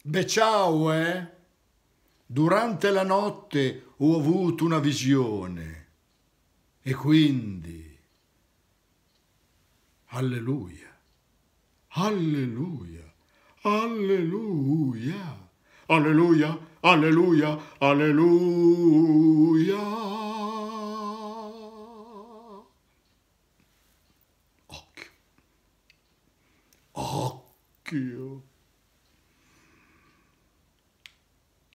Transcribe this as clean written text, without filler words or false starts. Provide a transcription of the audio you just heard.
Beh, ciao, eh? Durante la notte ho avuto una visione e quindi, alleluia, alleluia, alleluia, alleluia, alleluia, alleluia. Occhio, occhio.